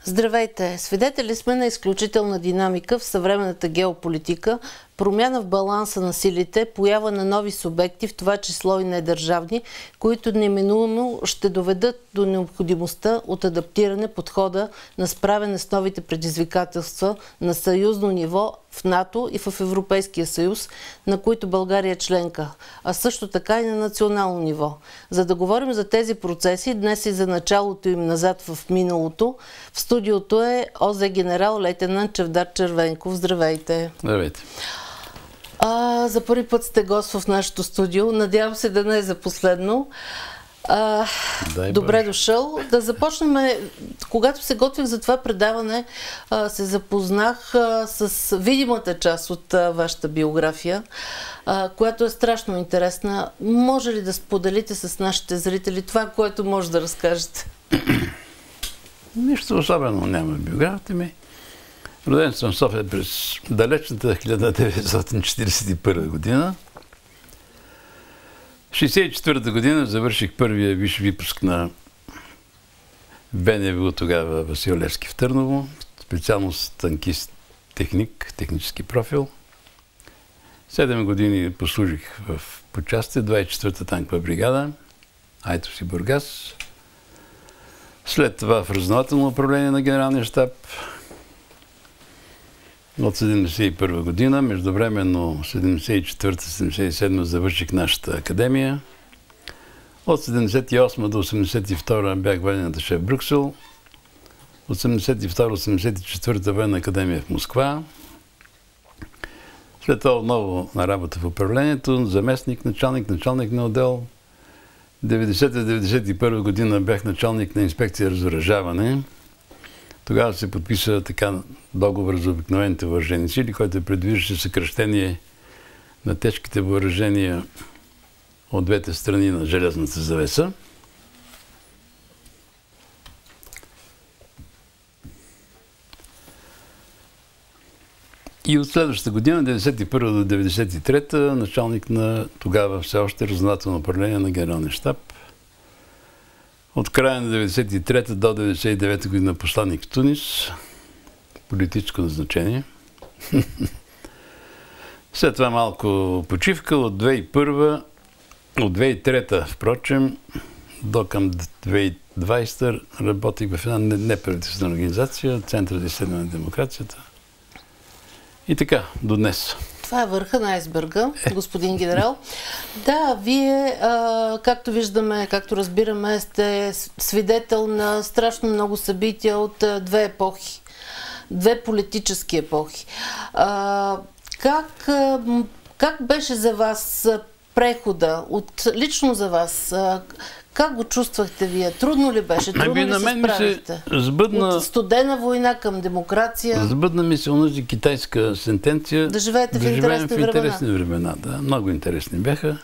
Здравейте! Свидетели сме на изключителна динамика в съвременната геополитика, промяна в баланса на силите, поява на нови субекти, в това число и недържавни, които неминуемо ще доведат до необходимостта от адаптиране подхода на справяне с новите предизвикателства на съюзно ниво в НАТО и в Европейския съюз, на които България е членка, а също така и на национално ниво. За да говорим за тези процеси, днес и за началото им назад в миналото, в студиото е ОЗ генерал лейтенант Чавдар Червенков. Здравейте! Здравейте! За първи път сте гост в нашото студио. Надявам се да не е за последно. Добре дошъл. Да започнем. Когато се готвих за това предаване, се запознах с видимата част от вашата биография, която е страшно интересна. Може ли да споделите с нашите зрители това, което може да разкажете? Нищо особено няма в биографията ми. Роден съм в София през далечната 1941 година. В 1964 година завърших първия висш випуск на БНВ, тогава Васил Левски в Търново, специалност танкист техник, технически профил. 7 години послужих в почастие, 24-та танкова бригада, Айтос и Бургас. След това в разузнавателно управление на Генералния щаб. От 1971 година, междувременно 1974-1977 завърших нашата академия. От 1978 до 1982 бях военен аташе в Брюксел. От 1972-1984 военна академия в Москва. След това отново на работа в управлението, заместник, началник на отдел. 1990-1991 година бях началник на инспекция разоръжаване. Тогава се подписа така договор за обикновените въоръжени сили, който предвиждаше съкращение на тежките въоръжения от двете страни на железната завеса. И от следващата година, 1991 до 1993, началник на тогава все още разузнавателно управление на Генералния щаб. От края на 1993 до 1999 година посланник в Тунис, политическо назначение. След това малко почивка от 2003 впрочем, до към 2020 работих в една неправителствена организация, Център за изследване на демокрацията. И така, до днес. Това е върха на айсберга, господин генерал. Да, вие, както виждаме, както разбираме, сте свидетел на страшно много събития от две епохи. Две политически епохи. Как беше за вас прехода, лично за вас? Как го чувствахте вие? Трудно ли беше? Трудно ли се справихте? От студена война към демокрация? Сбъдна ми се онази китайска сентенция. Да живеете в интересни времена. Да, много интересни бяха.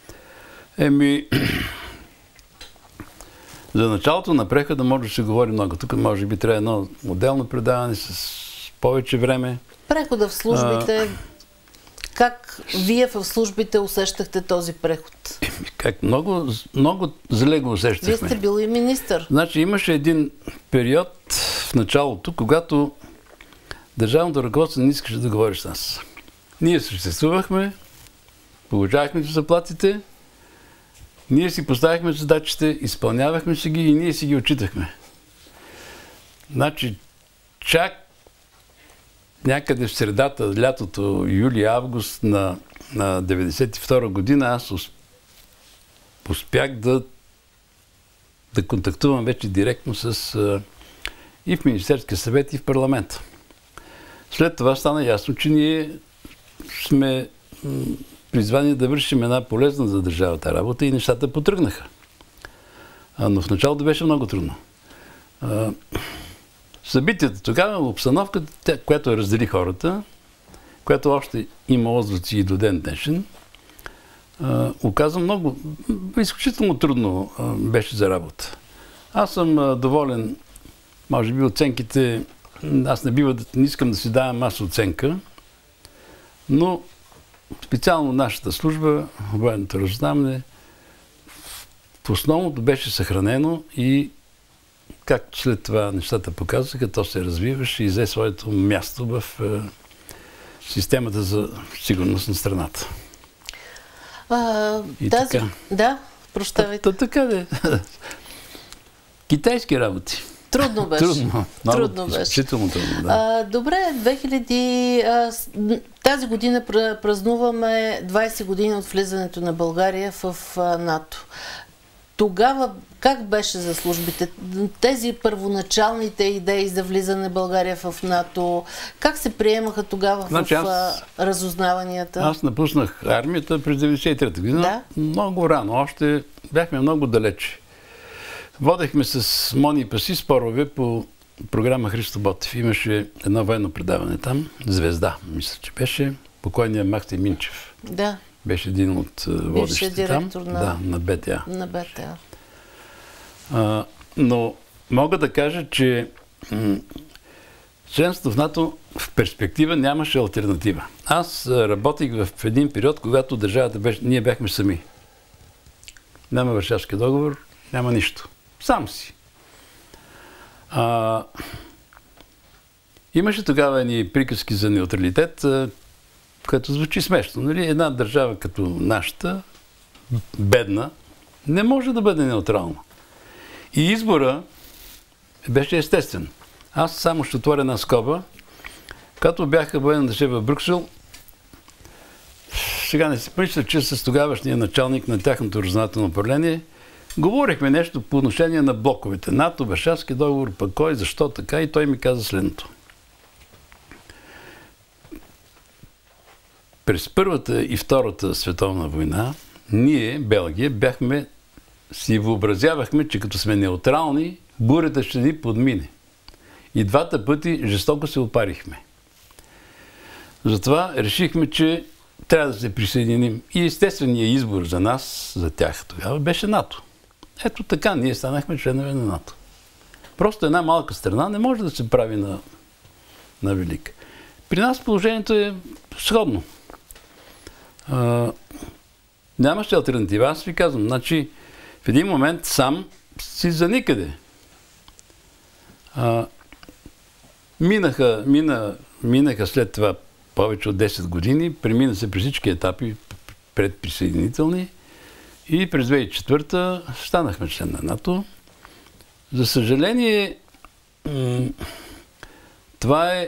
За началото на прехода може да се говори много. Тук може би трябва едно отделно предаване с повече време. Прехода в службите. Как вие в службите усещахте този преход? Как много зле го усещахме. Вие сте бил и министър. Значи имаше един период в началото, когато държавното ръководство не искаше да говори с нас. Ние съществувахме, получавахме заплатите, ние си поставяхме задачите, изпълнявахме си ги и ние си ги отчитахме. Значи, чак някъде в средата, лятото, юли-август на 1992 година аз успях да контактувам вече директно и в Министерския съвет, и в парламента. След това стана ясно, че ние сме призвани да вършим една полезна за държавата работа и нещата потръгнаха. Но в началото беше много трудно. Събитията тогава, обстановката, която раздели хората, която още има отзвуци и до ден днешен, оказа много, изключително трудно беше за работа. Аз съм доволен, може би оценките, аз не искам да си давам аз оценка, но специално нашата служба, военното разузнаване, в основното беше съхранено и както след това нещата показаха, то се развиваше и взе своето място в системата за сигурност на страната. Така. Да, прощавайте. Така де. Китайски работи. Трудно беше. Трудно беше. Изключително трудно, да. Добре, тази година празнуваме 20 години от влизането на България в НАТО. Тогава как беше за службите? Тези първоначалните идеи за влизане на България в НАТО, как се приемаха тогава в разузнаванията? Аз напуснах армията през 1993 година. Да? Много рано, още бяхме много далече. Водехме с Мони Паси спорове по програма Христо Ботев. Имаше едно военно предаване там, Звезда, мисля, че беше, покойният Махти Минчев. Да. Беше един от водещите там. На БТА. На БТА. Но мога да кажа, че членството в НАТО в перспектива нямаше алтернатива. Аз работих в един период, когато държавата беше, ние бяхме сами. Няма Варшавски договор, няма нищо. Сам си. Имаше тогава едни приказки за неутралитет, което звучи смешно. Нали? Една държава като нашата, бедна, не може да бъде неутрална. И избора беше естествен. Аз само ще отворя една скоба. Когато бяха военна държава в Брюксел, сега не си мисля, че с тогавашния началник на тяхното разузнавателно управление говорихме нещо по отношение на блоковете. НАТО, Варшавски договор, пък кой, защо така, и той ми каза следното. През Първата и Втората световна война ние, Белгия, си въобразявахме, че като сме неутрални, бурята ще ни подмине. И двата пъти жестоко се опарихме. Затова решихме, че трябва да се присъединим. И естественият избор за нас, за тях тогава, беше НАТО. Ето така, ние станахме членове на НАТО. Просто една малка страна не може да се прави на велика. При нас положението е сходно. Нямаше алтернатива. Аз ви казвам, значи в един момент сам си за никъде. Минаха след това повече от 10 години, премина се през всички етапи предприсъединителни и през 2004 станахме член на НАТО. За съжаление, това е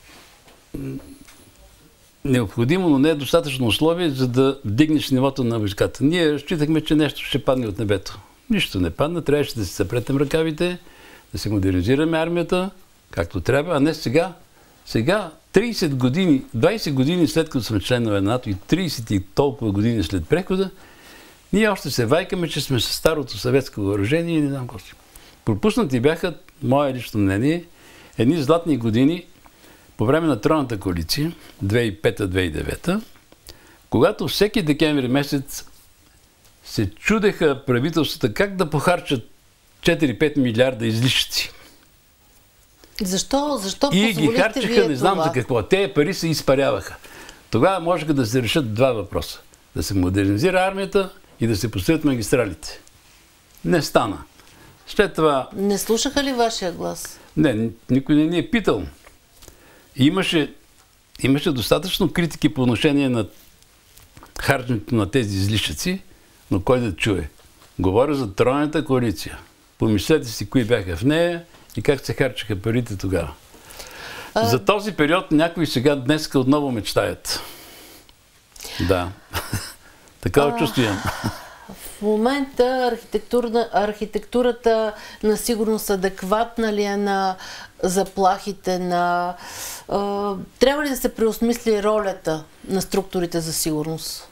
необходимо, но не е достатъчно условие, за да вдигнеш нивото на войската. Ние считахме, че нещо ще падне от небето. Нищо не падна, трябваше да си съпретем ръкавите, да се модернизираме армията, както трябва, а не сега. Сега, 30 години, 20 години след като сме членове на НАТО и 30 и толкова години след прехода, ние още се вайкаме, че сме със старото съветско въоръжение и не знам какво си. Пропуснати бяха, мое лично мнение, едни златни години по време на Тройната коалиция, 2005-2009, когато всеки декември месец се чудеха правителствата как да похарчат 4-5 милиарда излишъци. Защо и ги харчаха, не знам за какво. Те пари се изпаряваха. Тогава можеха да се решат два въпроса. Да се модернизира армията и да се построят магистралите. Не стана. След това... Не слушаха ли вашия глас? Не, никой не ни е питал. Имаше достатъчно критики по отношение на харченето на тези излишъци, но кой да чуе? Говоря за Тройната коалиция. Помислете си кои бяха в нея и как се харчаха парите тогава. За този период някои сега днеска отново мечтаят. Да. Такова чувство имам. В момента архитектурата на сигурност адекватна ли е на заплахите на... трябва ли да се преосмисли ролята на структурите за сигурност?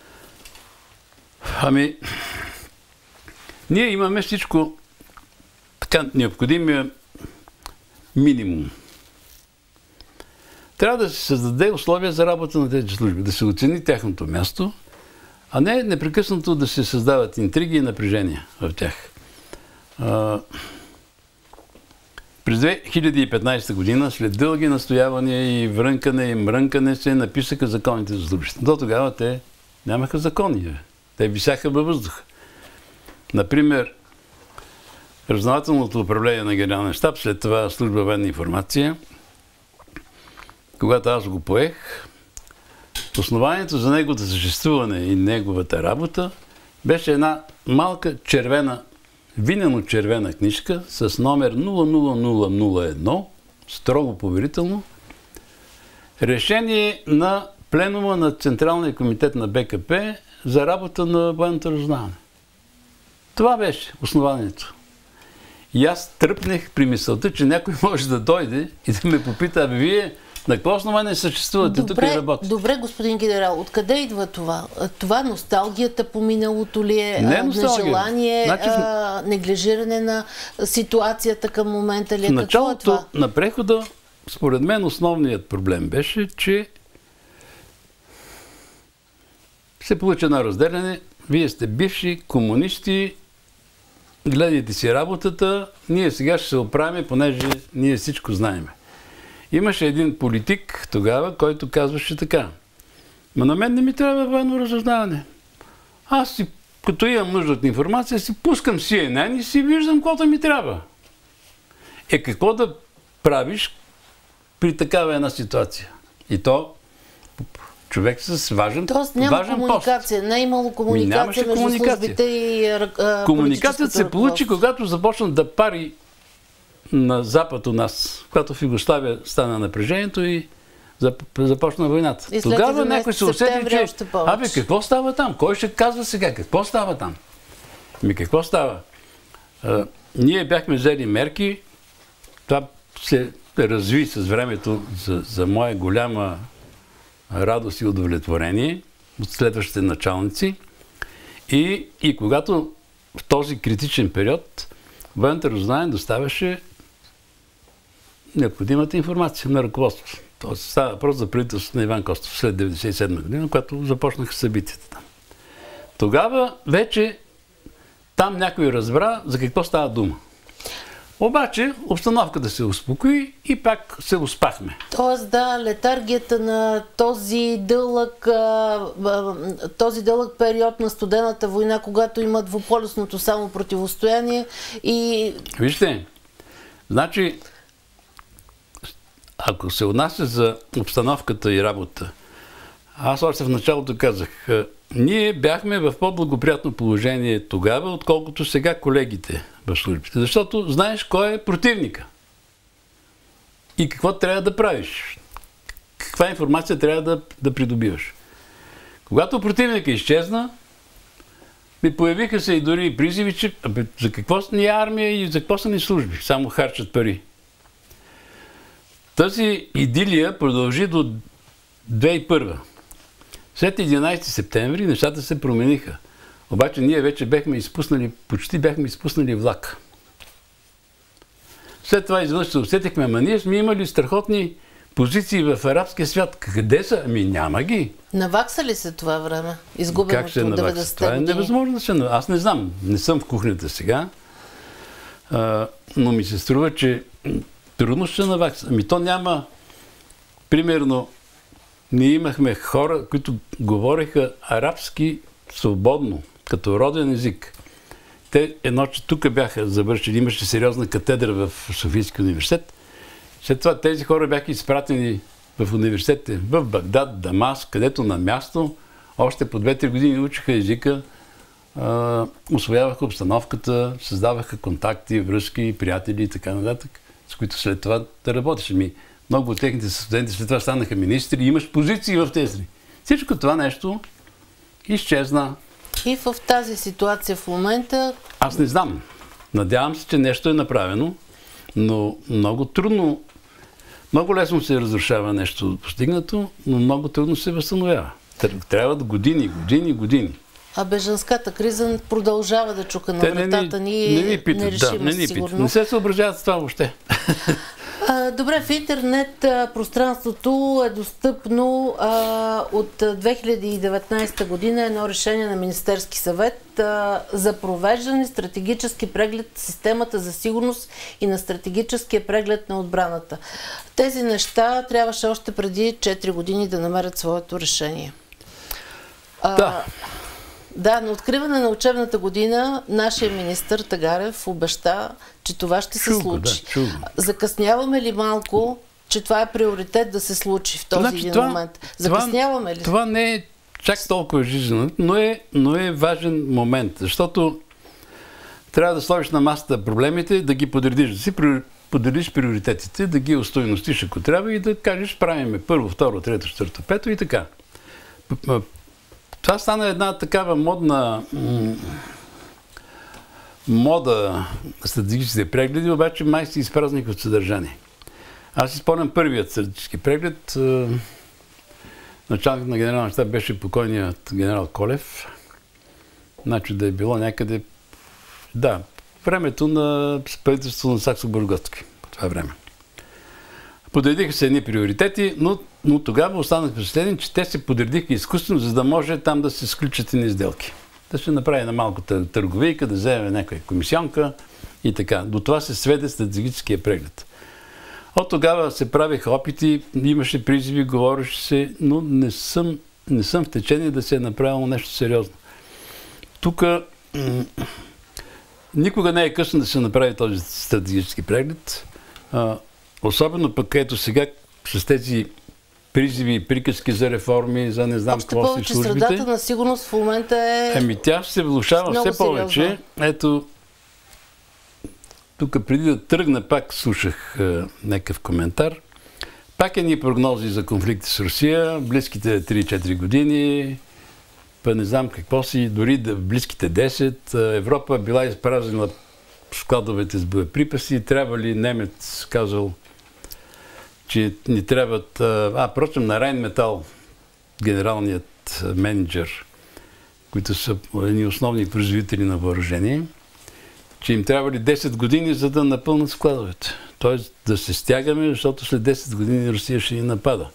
Ами, ние имаме всичко така необходимия минимум. Трябва да се създаде условия за работа на тези служби, да се оцени тяхното място, а не непрекъснато да се създават интриги и напрежения в тях. През 2015 година, след дълги настоявания и врънкане и мрънкане, се написаха законите за службите. До тогава те нямаха закони. Те висяха във въздуха. Например, разузнавателното управление на Генералния щаб, след това служба военна информация. Когато аз го поех, основанието за неговото съществуване и неговата работа беше една малка червена, винено-червена книжка с номер 00001, строго поверително, решение на пленума на Централния комитет на БКП за работа на военното разузнаване. Това беше основанието. И аз тръпнех при мисълта, че някой може да дойде и да ме попита, вие на какво основание съществувате тук и работите? Добре, господин генерал, откъде идва това? Това носталгията по миналото ли е? Нежелание, неглижиране на ситуацията към момента ли е? В началото на прехода, според мен, основният проблем беше, че се получи едно разделяне. Вие сте бивши комунисти, гледайте си работата, ние сега ще се оправим, понеже ние всичко знаем. Имаше един политик тогава, който казваше така: ма на мен не ми трябва военно разузнаване. Аз си, като имам нужда от информация, си пускам CNN и си виждам каквото ми трябва. Какво да правиш при такава една ситуация? И то човек с важен пост. Тоест няма комуникация, не е имало комуникация между службите и комуникацията се получи, когато започна да пари на запад у нас, когато в Югославия стана напрежението и започна войната. И тогава някой се усети, че какво става там? Кой ще казва сега? Какво става там? Какво става? Ние бяхме взели мерки, това се разви с времето за моя голяма радост и удовлетворение от следващите началници. И когато в този критичен период военното разузнаване доставяше необходимата информация на ръководството. Тоест става въпрос за правителството на Иван Костов след 1997 година, когато започнаха събитията там. Тогава вече там някой разбра за какво става дума. Обаче обстановката се успокои и пак се успахме. Тоест, да, летаргията на този дълъг период на студената война, когато има двуполюсното само противостояние и... Вижте, значи, ако се отнася за обстановката и работа, аз още в началото казах, ние бяхме в по-благоприятно положение тогава, отколкото сега колегите в службите. Защото знаеш кой е противника. И какво трябва да правиш. Каква информация трябва да придобиваш. Когато противника изчезна, ми появиха се и дори призиви, че за какво ни е армия и за какво са ни служби. Само харчат пари. Тази идилия продължи до 2001. След 11 септември нещата се промениха. Обаче ние вече почти бяхме изпуснали влак. След това изведнъж се усетихме, ама ние сме имали страхотни позиции в арабския свят. Къде са? Ами няма ги. Навакса ли се това време? Изгубеното от 90-те години? Това е невъзможно да се навакса. Аз не знам. Не съм в кухнята сега. Но ми се струва, че трудно ще се навакса. Ами то няма... Примерно, ние имахме хора, които говореха арабски свободно, като роден език. Те че тук бяха завършили, имаше сериозна катедра в Софийския университет. След това тези хора бяха изпратени в университетите в Багдад, Дамаск, където на място още по 2-3 години учиха езика, усвояваха обстановката, създаваха контакти, връзки, приятели и така нататък, с които след това да работиш. Много от техните студенти след това станаха министри и имаш позиции в тези. Всичко това нещо изчезна. И в тази ситуация в момента... Аз не знам. Надявам се, че нещо е направено, но много трудно, много лесно се разрушава нещо постигнато, но много трудно се възстановява. Трябват години. А бежанската криза продължава да чука на вратата ни и нерешима сигурно. Не се съобразяват с това въобще. Добре, в интернет пространството е достъпно от 2019 година едно решение на Министерски съвет за провеждане стратегически преглед на системата за сигурност и на стратегическия преглед на отбраната. Тези неща трябваше още преди 4 години да намерят своето решение. Да. Да, на откриване на учебната година нашия министър Тагарев обеща, че това ще се случи. Закъсняваме ли малко, че това е приоритет да се случи в този един момент? Закъсняваме ли? Това не е чак толкова жизнено, но е важен момент, защото трябва да сложиш на масата проблемите, да ги подредиш, да си подредиш приоритетите, да ги устойностиш, ако трябва, и да кажеш, правиме първо, второ, трето, четвърто, пето и така. Това стана една такава мода стратегическите прегледи, обаче май се изпразних от съдържание. Аз си спомням първият стратегически преглед. Началник на генералния щаб беше покойният генерал Колев. Значи да е било някъде... Да, времето на правителството на Сакско-Бургготски по това време. Подредиха се едни приоритети, но тогава останах впечатлен, че те се подредиха изкуствено, за да може там да се сключат едни сделки. Да се направи на малко търговийка, да вземе някаква комисионка и така. До това се сведе стратегическия преглед. От тогава се правиха опити, имаше призиви, говореше се, но не съм в течение да се е направило нещо сериозно. Тук никога не е късно да се направи този стратегически преглед. Особено пък ето сега с тези призиви и приказки за реформи, за не знам какво си службите. Още повече средата на сигурност в момента е... Тя се влошава все повече. Ето, тук преди да тръгна, пак слушах някакъв коментар. Пак едни прогнози за конфликти с Русия, близките 3-4 години, па не знам какво си, дори в близките 10. Европа била изпразнила складовете с боеприпаси. Трябва ли немец казал, че ни трябват... Впрочем, на Райнметал, генералният менеджер, които са едни основни производители на въоръжение, че им трябва ли 10 години, за да напълнат складовете. Тоест да се стягаме, защото след 10 години Русия ще ни напада.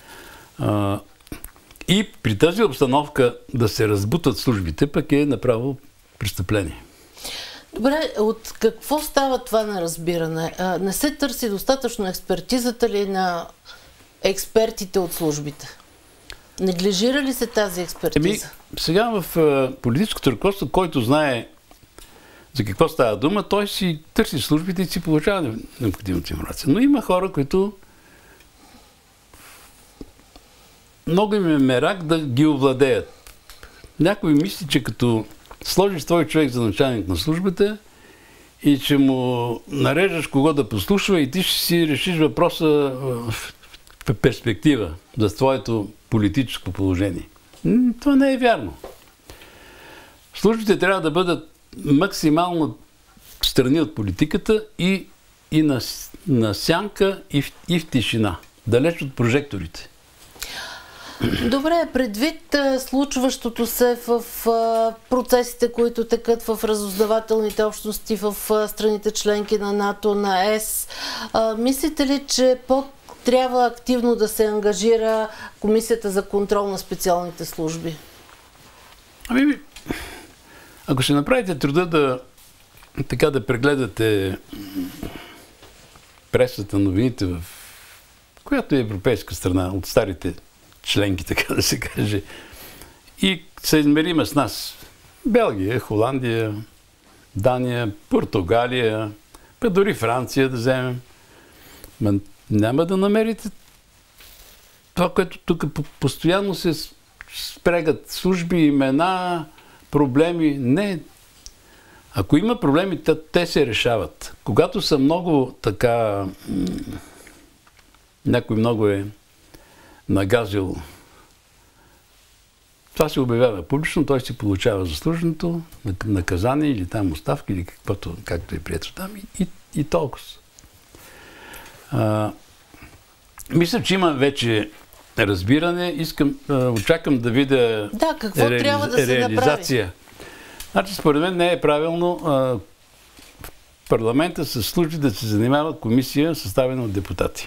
И при тази обстановка да се разбутат службите, пък е направо престъпление. Добре, от какво става това неразбиране? Не се търси достатъчно експертизата ли на експертите от службите? Неглижира ли се тази експертиза? Сега в политическото ръководство, който знае за какво става дума, той си търси службите и си получава необходимата информация. Но има хора, които много им е мерак да ги овладеят. Някой мисли, че като сложиш твой човек за началник на службата и че му нареждаш кого да послушва и ти ще си решиш въпроса в перспектива за твоето политическо положение. Това не е вярно. Службите трябва да бъдат максимално страни от политиката и на сянка и в тишина, далеч от прожекторите. Добре, предвид случващото се в процесите, които текат в разузнавателните общности в страните членки на НАТО, на ЕС, мислите ли, че трябва активно да се ангажира Комисията за контрол на специалните служби? Ако ще направите труда да прегледате пресата, новините в която е европейска страна, от старите членки, така да се каже, и се измериме с нас. Белгия, Холандия, Дания, Португалия, па дори Франция да вземем. Няма да намерите това, което тук постоянно се спрягат служби, имена, проблеми. Не. Ако има проблеми, те се решават. Когато са много така... Някой много е нагазил, това се обявява публично, той си получава заслуженото наказание или там оставка, или както е прието там и толкова. Мисля, че има вече разбиране. Очаквам да видя какво трябва да се реализация. Направи? Значи, според мен не е правилно в парламента с служби да се занимава комисия, съставена от депутати.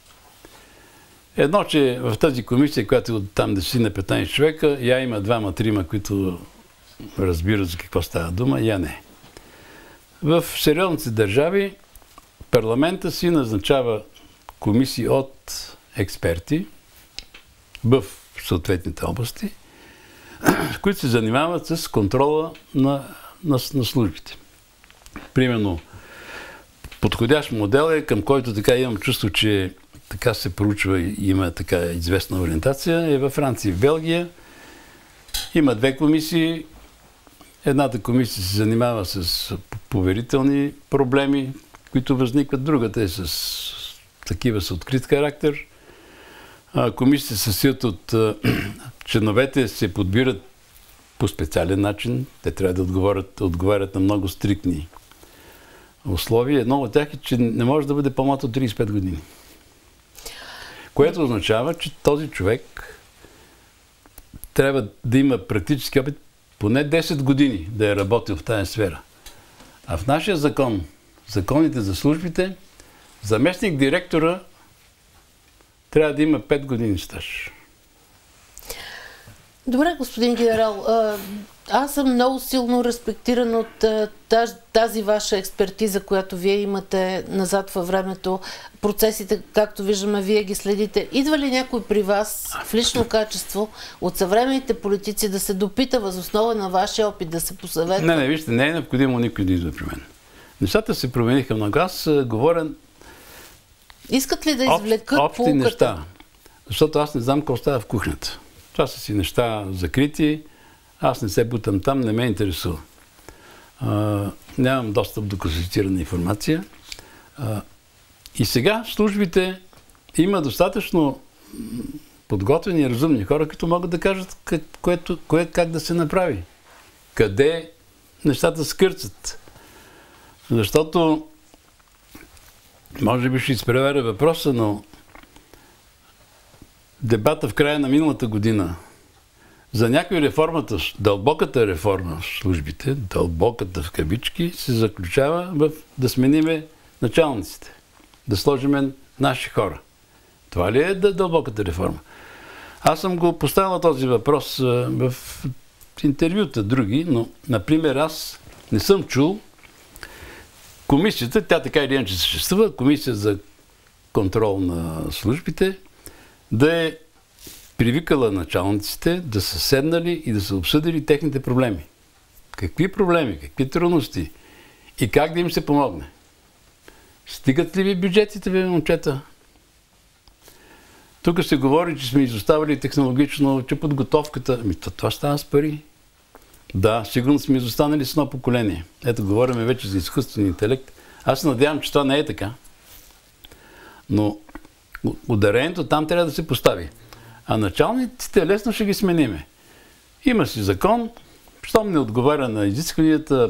Едно, че в тази комисия, която от там 10 на 15 човека, я има 2-3, които разбират за какво става дума, я не. В сериозните държави парламента си назначава комисии от експерти в съответните области, които се занимават с контрола на службите. Примерно, подходящ модел е, към който така имам чувство, че така се проучва и има така известна ориентация, е във Франция и в Белгия. Има две комисии. Едната комисия се занимава с поверителни проблеми, които възникват. Другата е такива с открит характер. Комисията се състоят от членовете, се подбират по специален начин. Те трябва да отговарят на много стриктни условия. Едно от тях е, че не може да бъде по-малко от 35 години. Което означава, че този човек трябва да има практически опит поне 10 години да е работил в тази сфера. А в нашия закон, законите за службите, заместник директора трябва да има 5 години стаж. Добре, господин генерал. Аз съм много силно респектиран от тази ваша експертиза, която вие имате назад във времето. Процесите, както виждаме, вие ги следите. Идва ли някой при вас в лично качество от съвременните политици да се допита въз основа на вашия опит, да се посъветва? Не, вижте, не е необходимо никой да идва при мен. Нещата се промениха много. Аз говоря искат ли да извлекат общи поуката? неща. Защото аз не знам какво става в кухнята. Това са си неща закрити. Аз не се бутам там, не ме интересува. Нямам достъп до класифицирана информация. И сега службите има достатъчно подготвени и разумни хора, които могат да кажат как да се направи. Къде нещата скърцат. Защото може би ще изпреваря въпроса, но дебата в края на миналата година за някои реформата, дълбоката реформа в службите, дълбоката в кавички, се заключава в да смениме началниците, да сложиме наши хора. Това ли е дълбоката реформа? Аз съм го поставил този въпрос в интервюта други, но, например, аз не съм чул комисията, тя така или иначе съществува, комисия за контрол на службите, да е привикала началниците да са седнали и да са обсъдили техните проблеми. Какви проблеми, какви трудности и как да им се помогне. Стигат ли ви бюджетите, ви, момчета? Тук се говори, че сме изоставали технологично, че подготовката... Това става с пари. Да, сигурно сме изостанали с едно поколение. Ето, говорим вече за изкуствен интелект. Аз се надявам, че това не е така. Но ударението там трябва да се постави. А началниците лесно ще ги смениме. Има си закон, щом не отговаря на изискванията,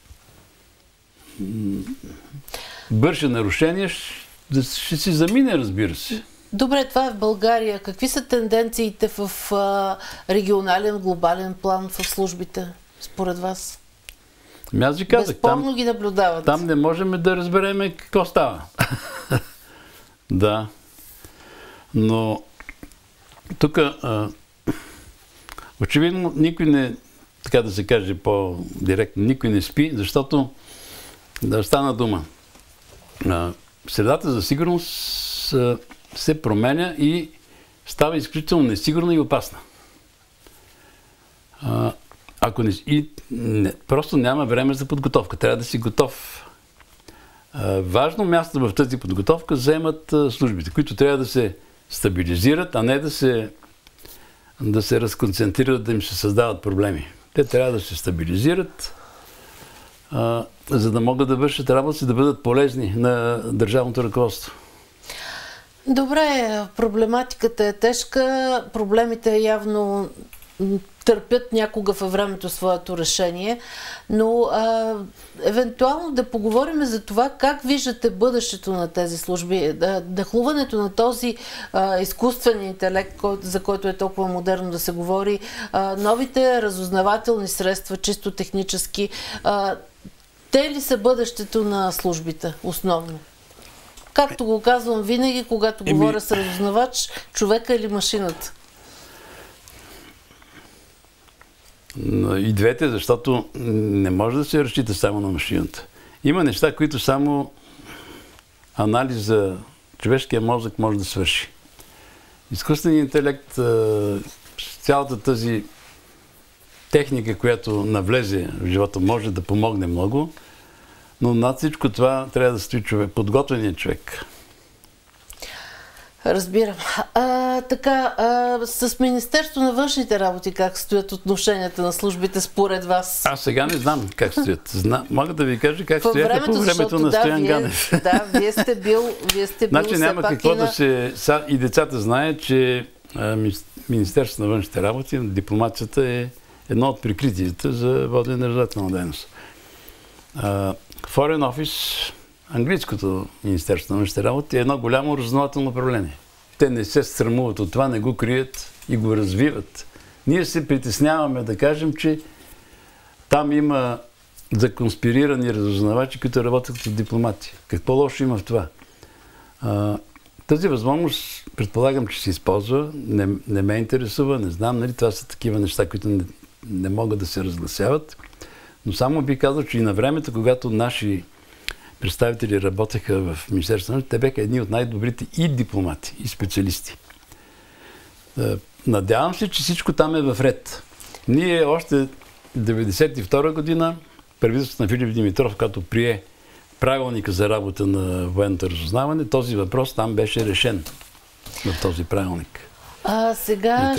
бърше нарушения, ще си замине, разбира се. Добре, това е в България. Какви са тенденциите в регионален, глобален план в службите, според вас? Аз ви казах, безспорно ги наблюдават. Там не можем да разберем какво става. Да. Но тук очевидно никой не, така да се каже по-директно, никой не спи, защото да стана дума. Средата за сигурност се променя и става изключително несигурна и опасна. Просто няма време за подготовка. Трябва да си готов. Важно място в тази подготовка заемат службите, които трябва да се стабилизират, а не да се разконцентрират, да им се създават проблеми. Те трябва да се стабилизират, за да могат да вършат работа и да бъдат полезни на държавното ръководство. Добре, проблематиката е тежка, проблемите явно търпят някога във времето своето решение, но евентуално да поговорим за това как виждате бъдещето на тези служби, нахлуването на този изкуствен интелект, за който е толкова модерно да се говори, новите разузнавателни средства, чисто технически, те ли са бъдещето на службите основно? Както го казвам винаги, когато говоря с разузнавач, човека или машината? И двете, защото не може да се разчита само на машината. Има неща, които само анализ за човешкия мозък може да свърши. Изкуственият интелект, цялата тази техника, която навлезе в живота, може да помогне много, но над всичко това трябва да стои подготвеният човек. Разбирам. С Министерство на външните работи как стоят отношенията на службите според вас? Аз сега не знам как стоят. Мога да ви кажа как стояха по времето на Стоян Ганев. Да, вие сте бил значи няма какво да се... И децата знаят, че Министерството на външните работи, дипломацията е едно от прикритията за водене на държавна дейност. Foreign Office, английското Министерство на външните работи, е едно голямо разузнавателно управление. Те не се срамуват от това, не го крият и го развиват. Ние се притесняваме да кажем, че там има законспирирани разузнавачи, които работят като дипломати. Какво лошо има в това? Тази възможност, предполагам, че се използва, не ме интересува, не знам, нали, това са такива неща, които не могат да се разгласяват, но само би казал, че и на времето, когато наши представители работеха в Министерството, те бяха едни от най-добрите и дипломати, и специалисти. Надявам се, че всичко там е в ред. Ние още 1992 година, правителството на Филип Димитров, като прие правилника за работа на военното разузнаване, този въпрос там беше решен в този правилник. Сега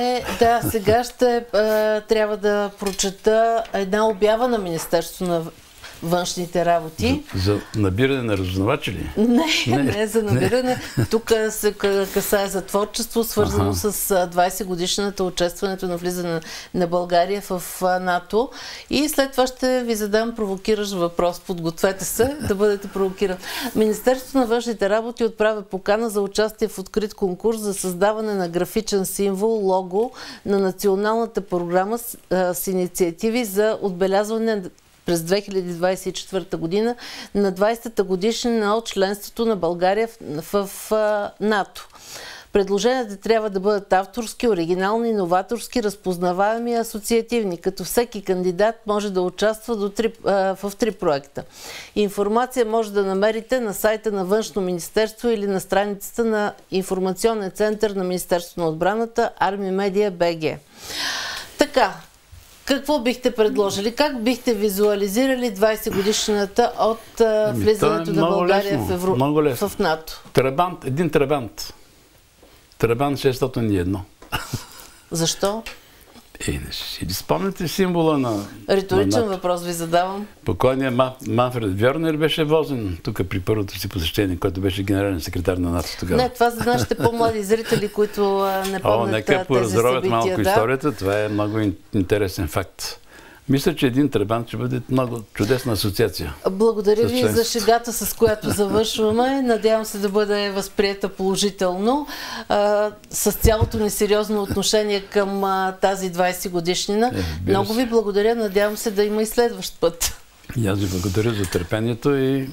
ще трябва да прочета една обява на Министерството на външните работи. За набиране на разузнавачи ли? Не за набиране. Тук се касае за творчество, свързано с 20 годишната от честването на влизане на България в НАТО. И след това ще ви задам провокиращ въпрос. Подгответе се да бъдете провокиран. Министерството на външните работи отправя покана за участие в открит конкурс за създаване на графичен символ, лого на националната програма с инициативи за отбелязване през 2024 година на 20-та годишнина от членството на България в НАТО. Предложенията трябва да бъдат авторски, оригинални, новаторски, разпознаваеми и асоциативни, като всеки кандидат може да участва в 3 проекта. Информация може да намерите на сайта на Външно министерство или на страницата на информационен център на Министерството на отбраната Army Media BG. Така, какво бихте предложили? Как бихте визуализирали 20 годишната от влизането на България в НАТО? Един трабант. Трабант 601. Защо? Не си ли спомняте символа на риторичен въпрос ви задавам. Покойният Манфред Вьорнер беше возен тук при първото си посещение, който беше генерален секретар на НАТО тогава. Не, това за нашите по-млади зрители, които не помнят тези събития. Нека поразровят малко историята. Това е много интересен факт. Мисля, че един трабант ще бъде много чудесна асоциация. Благодаря ви за шегата, с която завършваме. Надявам се да бъде възприета положително. С цялото ни сериозно отношение към тази 20 годишнина. Много ви благодаря. Надявам се да има и следващ път. И аз ви благодаря за търпението и...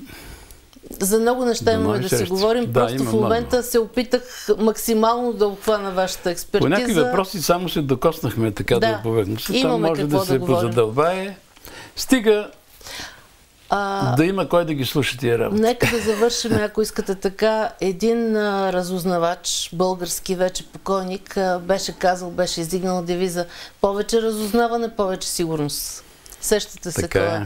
За много неща имаме да си говорим. Просто в момента се опитах максимално да обхвана вашата експертиза. По някакви въпроси само се докоснахме така до повърхността. Там може да се позадълбае. Стига да има кой да ги слуша тия работи. Нека да завършим, ако искате така. Един разузнавач, български вече покойник, беше издигнал девиза: повече разузнаване, повече сигурност. Сещате се това.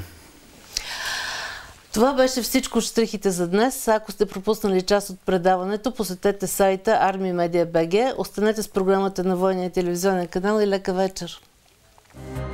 Това беше всичко щрихите за днес. Ако сте пропуснали част от предаването, посетете сайта Army Media BG. Останете с програмата на Военния телевизионен канал и лека вечер!